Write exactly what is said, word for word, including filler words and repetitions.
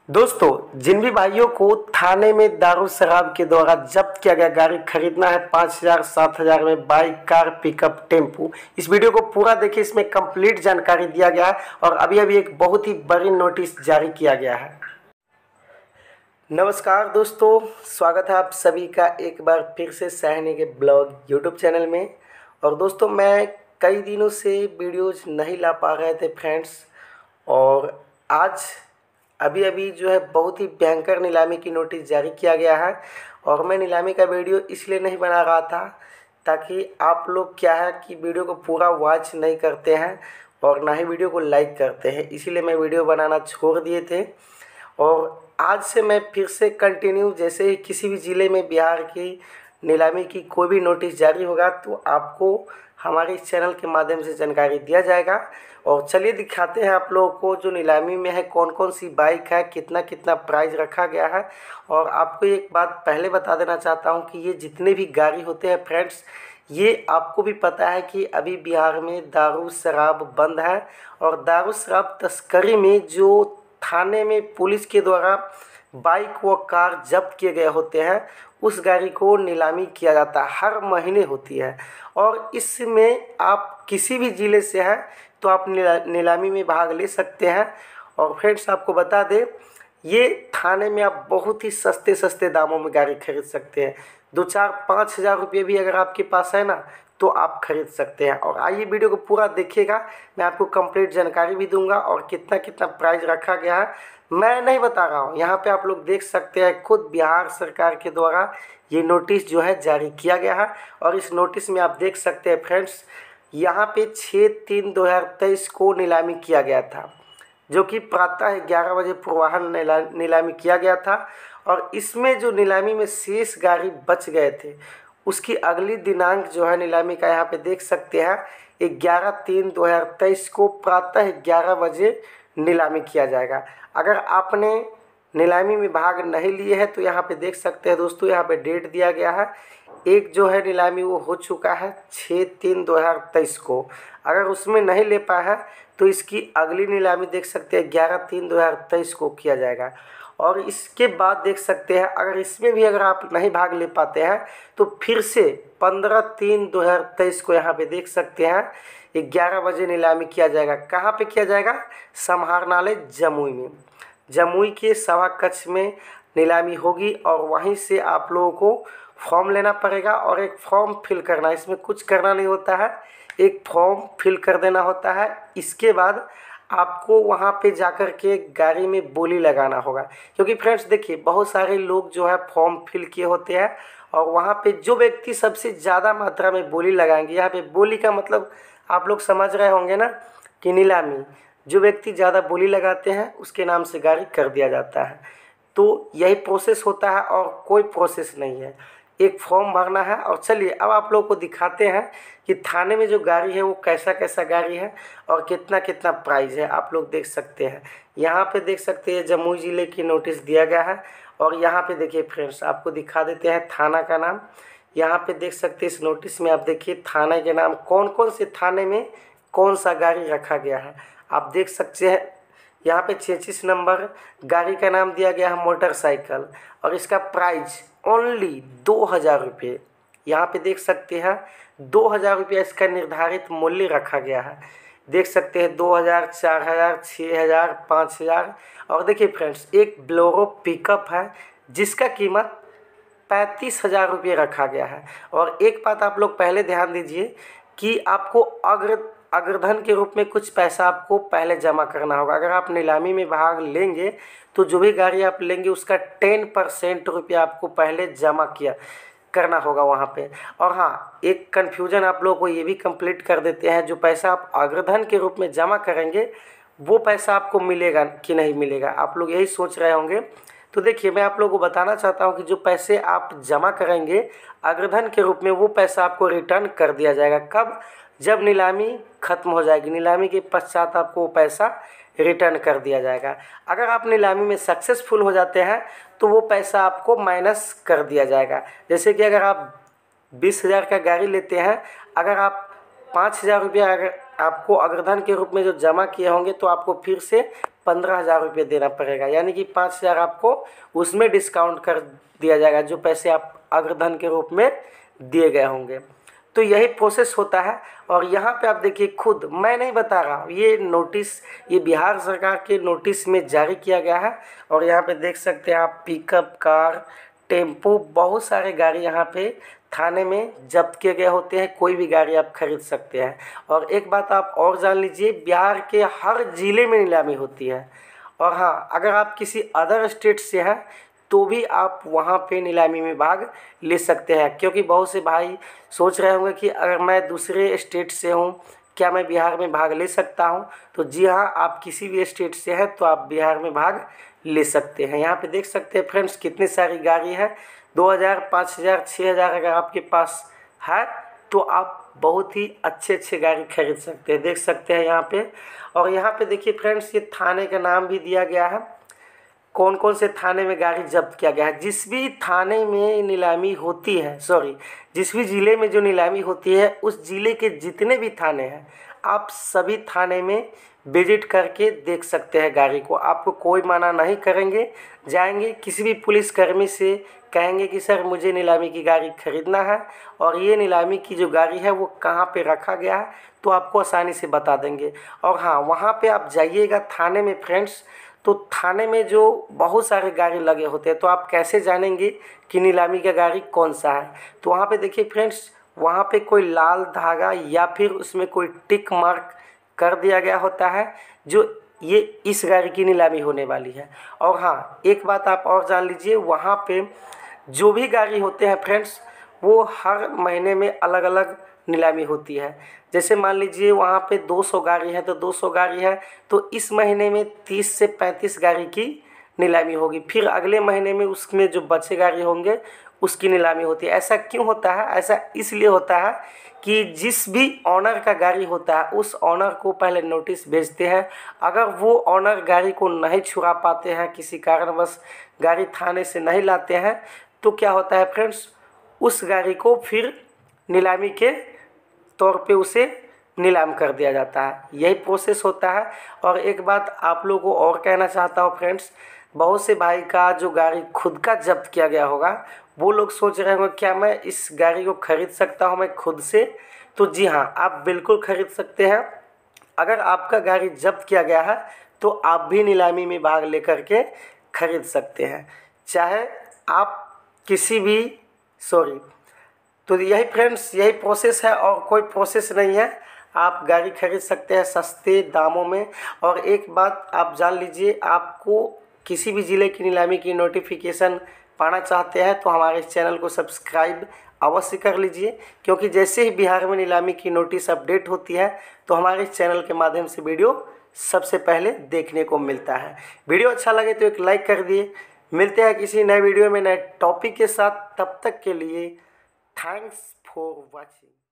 दोस्तों, जिन भी भाइयों को थाने में दारू शराब के द्वारा जब्त किया गया गाड़ी खरीदना है पाँच हजार सात हजार में, बाइक, कार, पिकअप, टेम्पू, इस वीडियो को पूरा देखिए। इसमें कंप्लीट जानकारी दिया गया है और अभी अभी एक बहुत ही बड़ी नोटिस जारी किया गया है। नमस्कार दोस्तों, स्वागत है आप सभी का एक बार फिर से सहनी के ब्लॉग यूट्यूब चैनल में। और दोस्तों, मैं कई दिनों से वीडियोज़ नहीं ला पा रहे थे फ्रेंड्स, और आज अभी अभी जो है बहुत ही भयंकर नीलामी की नोटिस जारी किया गया है। और मैं नीलामी का वीडियो इसलिए नहीं बना रहा था ताकि आप लोग क्या है कि वीडियो को पूरा वॉच नहीं करते हैं और ना ही वीडियो को लाइक करते हैं, इसीलिए मैं वीडियो बनाना छोड़ दिए थे। और आज से मैं फिर से कंटिन्यू, जैसे ही किसी भी ज़िले में बिहार की नीलामी की कोई भी नोटिस जारी होगा तो आपको हमारे इस चैनल के माध्यम से जानकारी दिया जाएगा। और चलिए दिखाते हैं आप लोगों को जो नीलामी में है कौन कौन सी बाइक है, कितना कितना प्राइस रखा गया है। और आपको एक बात पहले बता देना चाहता हूं कि ये जितने भी गाड़ी होते हैं फ्रेंड्स, ये आपको भी पता है कि अभी बिहार में दारू शराब बंद है। और दारू शराब तस्करी में जो थाने में पुलिस के द्वारा बाइक व कार जब्त किए गए होते हैं, उस गाड़ी को नीलामी किया जाता है, हर महीने होती है। और इसमें आप किसी भी ज़िले से हैं तो आप नीलामी में भाग ले सकते हैं। और फ्रेंड्स, आपको बता दें, ये थाने में आप बहुत ही सस्ते सस्ते दामों में गाड़ी खरीद सकते हैं। दो चार पाँच हज़ार रुपये भी अगर आपके पास है ना तो आप खरीद सकते हैं। और आइए वीडियो को पूरा देखिएगा, मैं आपको कंप्लीट जानकारी भी दूंगा और कितना कितना प्राइस रखा गया है मैं नहीं बता रहा हूँ। यहाँ पे आप लोग देख सकते हैं, खुद बिहार सरकार के द्वारा ये नोटिस जो है जारी किया गया है। और इस नोटिस में आप देख सकते हैं फ्रेंड्स, यहाँ पे छः तीन दो हज़ार तेईस को नीलामी किया गया था, जो कि प्रातः ग्यारह बजे पूर्वाह्न नीला नीलामी किया गया था। और इसमें जो नीलामी में शेष गाड़ी बच गए थे, उसकी अगली दिनांक जो है नीलामी का यहाँ पे देख सकते हैं, ग्यारह तीन दो हज़ार तेईस को प्रातः ग्यारह बजे नीलामी किया जाएगा। अगर आपने नीलामी में भाग नहीं लिए है तो यहाँ पे देख सकते हैं दोस्तों, यहाँ पे डेट दिया गया है। एक जो है नीलामी वो हो चुका है छः तीन दो हज़ार तेईस को। अगर उसमें नहीं ले पाया है तो इसकी अगली नीलामी देख सकते हैं ग्यारह तीन दो हज़ार तेईस को किया जाएगा। और इसके बाद देख सकते हैं, अगर इसमें भी अगर आप नहीं भाग ले पाते हैं तो फिर से पंद्रह तीन दो हज़ार तेईस को यहाँ पे देख सकते हैं ग्यारह बजे नीलामी किया जाएगा। कहाँ पे किया जाएगा? समाहरणालय जमुई में। जमुई के सभा कक्ष में नीलामी होगी और वहीं से आप लोगों को फॉर्म लेना पड़ेगा और एक फॉर्म फिल करना। इसमें कुछ करना नहीं होता है, एक फॉर्म फिल कर देना होता है। इसके बाद आपको वहाँ पे जाकर के गाड़ी में बोली लगाना होगा, क्योंकि फ्रेंड्स देखिए, बहुत सारे लोग जो है फॉर्म फिल किए होते हैं और वहाँ पे जो व्यक्ति सबसे ज़्यादा मात्रा में बोली लगाएंगे, यहाँ पे बोली का मतलब आप लोग समझ रहे होंगे ना कि नीलामी, जो व्यक्ति ज़्यादा बोली लगाते हैं उसके नाम से गाड़ी कर दिया जाता है। तो यही प्रोसेस होता है और कोई प्रोसेस नहीं है, एक फॉर्म भरना है। और चलिए अब आप लोगों को दिखाते हैं कि थाने में जो गाड़ी है वो कैसा कैसा गाड़ी है और कितना कितना प्राइस है। आप लोग देख सकते हैं, यहाँ पे देख सकते हैं जमुई ज़िले की नोटिस दिया गया है। और यहाँ पे देखिए फ्रेंड्स, आपको दिखा देते हैं थाना का नाम। यहाँ पे देख सकते हैं इस नोटिस में, आप देखिए थाने के नाम, कौन कौन से थाने में कौन सा गाड़ी रखा गया है आप देख सकते हैं। यहाँ पे छियालीस नंबर गाड़ी का नाम दिया गया है मोटरसाइकिल, और इसका प्राइस ओनली दो हज़ार रुपये। यहाँ पे देख सकते हैं दो हज़ार रुपये इसका निर्धारित मूल्य रखा गया है। देख सकते हैं दो हज़ार, चार हज़ार, छः हज़ार, पाँच हज़ार। और देखिए फ्रेंड्स, एक ब्लोरो पिकअप है जिसका कीमत पैंतीस हज़ार रुपये रखा गया है। और एक बात आप लोग पहले ध्यान दीजिए कि आपको अग्र अग्रधन के रूप में कुछ पैसा आपको पहले जमा करना होगा। अगर आप नीलामी में भाग लेंगे तो जो भी गाड़ी आप लेंगे उसका टेन परसेंट रुपया आपको पहले जमा किया करना होगा वहाँ पे। और हाँ, एक कन्फ्यूजन आप लोगों को ये भी कंप्लीट कर देते हैं, जो पैसा आप अग्रधन के रूप में जमा करेंगे वो पैसा आपको मिलेगा कि नहीं मिलेगा, आप लोग यही सोच रहे होंगे। तो देखिए, मैं आप लोगों को बताना चाहता हूँ कि जो पैसे आप जमा करेंगे अग्रधन के रूप में, वो पैसा आपको रिटर्न कर दिया जाएगा। कब? जब नीलामी ख़त्म हो जाएगी, नीलामी के पश्चात आपको वो पैसा रिटर्न कर दिया जाएगा। अगर आप नीलामी में सक्सेसफुल हो जाते हैं तो वो पैसा आपको माइनस कर दिया जाएगा। जैसे कि अगर आप बीस हज़ार का गाड़ी लेते हैं, अगर आप पाँच हज़ार रुपया अगर आपको अग्रधन के रूप में जो जमा किए होंगे तो आपको फिर से पंद्रह हज़ार रुपये देना पड़ेगा, यानी कि पाँच हज़ार आपको उसमें डिस्काउंट कर दिया जाएगा जो पैसे आप अग्रधन के रूप में दिए गए होंगे। तो यही प्रोसेस होता है। और यहाँ पे आप देखिए, खुद मैं नहीं बता रहा हूँ, ये नोटिस ये बिहार सरकार के नोटिस में जारी किया गया है। और यहाँ पे देख सकते हैं आप, पिकअप, कार, टेम्पो, बहुत सारे गाड़ी यहाँ पे थाने में जब्त किए गए होते हैं। कोई भी गाड़ी आप खरीद सकते हैं। और एक बात आप और जान लीजिए, बिहार के हर ज़िले में नीलामी होती है। और हाँ, अगर आप किसी अदर स्टेट से हैं तो भी आप वहाँ पे नीलामी में भाग ले सकते हैं। क्योंकि बहुत से भाई सोच रहे होंगे कि अगर मैं दूसरे स्टेट से हूँ, क्या मैं बिहार में भाग ले सकता हूँ? तो जी हाँ, आप किसी भी स्टेट से हैं तो आप बिहार में भाग ले सकते हैं। यहाँ पे देख सकते हैं फ्रेंड्स, कितनी सारी गाड़ी है। दो हज़ार, पाँच हज़ार, छः हज़ार अगर आपके पास है तो आप बहुत ही अच्छे अच्छे गाड़ी खरीद सकते हैं। देख सकते हैं यहाँ पे। और यहाँ पे देखिए फ्रेंड्स, ये थाने का नाम भी दिया गया है, कौन कौन से थाने में गाड़ी जब्त किया गया है। जिस भी थाने में नीलामी होती है, सॉरी जिस भी ज़िले में जो नीलामी होती है, उस ज़िले के जितने भी थाने हैं, आप सभी थाने में विजिट करके देख सकते हैं गाड़ी को। आपको कोई मना नहीं करेंगे। जाएंगे किसी भी पुलिसकर्मी से कहेंगे कि सर मुझे नीलामी की गाड़ी खरीदना है और ये नीलामी की जो गाड़ी है वो कहाँ पे रखा गया है, तो आपको आसानी से बता देंगे। और हाँ, वहाँ पे आप जाइएगा थाने में फ्रेंड्स, तो थाने में जो बहुत सारे गाड़ी लगे होते हैं, तो आप कैसे जानेंगे कि नीलामी का गाड़ी कौन सा है? तो वहाँ पे देखिए फ्रेंड्स, वहाँ पे कोई लाल धागा या फिर उसमें कोई टिक मार्क कर दिया गया होता है जो ये इस गाड़ी की नीलामी होने वाली है। और हाँ, एक बात आप और जान लीजिए, वहाँ पे जो भी गाड़ी होते हैं फ्रेंड्स, वो हर महीने में अलग अलग नीलामी होती है। जैसे मान लीजिए वहाँ पे दो सौ गाड़ी है तो दो सौ गाड़ी है, तो इस महीने में तीस से पैंतीस गाड़ी की नीलामी होगी। फिर अगले महीने में उसमें जो बचे गाड़ी होंगे उसकी नीलामी होती है। ऐसा क्यों होता है? ऐसा इसलिए होता है कि जिस भी ऑनर का गाड़ी होता है, उस ऑनर को पहले नोटिस भेजते हैं। अगर वो ऑनर गाड़ी को नहीं छुड़ा पाते हैं, किसी कारणवश गाड़ी थाने से नहीं लाते हैं, तो क्या होता है फ्रेंड्स, उस गाड़ी को फिर नीलामी के तौर पे उसे नीलाम कर दिया जाता है। यही प्रोसेस होता है। और एक बात आप लोगों को और कहना चाहता हूँ फ्रेंड्स, बहुत से भाई का जो गाड़ी खुद का जब्त किया गया होगा, वो लोग सोच रहे होंगे क्या मैं इस गाड़ी को खरीद सकता हूँ मैं खुद से? तो जी हाँ, आप बिल्कुल खरीद सकते हैं। अगर आपका गाड़ी जब्त किया गया है तो आप भी नीलामी में भाग लेकर के खरीद सकते हैं, चाहे आप किसी भी सॉरी तो यही फ्रेंड्स, यही प्रोसेस है और कोई प्रोसेस नहीं है। आप गाड़ी खरीद सकते हैं सस्ते दामों में। और एक बात आप जान लीजिए, आपको किसी भी ज़िले की नीलामी की नोटिफिकेशन पाना चाहते हैं तो हमारे इस चैनल को सब्सक्राइब अवश्य कर लीजिए, क्योंकि जैसे ही बिहार में नीलामी की नोटिस अपडेट होती है तो हमारे इस चैनल के माध्यम से वीडियो सबसे पहले देखने को मिलता है। वीडियो अच्छा लगे तो एक लाइक कर दिए। मिलते हैं किसी नए वीडियो में नए टॉपिक के साथ, तब तक के लिए थैंक्स फॉर वॉचिंग।